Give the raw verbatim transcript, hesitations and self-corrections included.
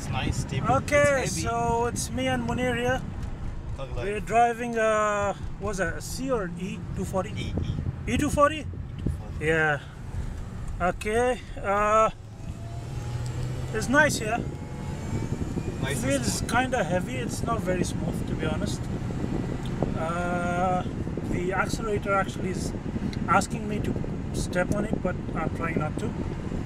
It's nice, steep. Okay, it's so it's me and Munir here. We're driving a, what's that, a C or an E two forty? E, E. E two forty? E two forty. Yeah. Okay. Uh, it's nice here. Nice. It feels kind of heavy. It's not very smooth, to be honest. Uh, the accelerator actually is asking me to step on it, but I'm trying not to.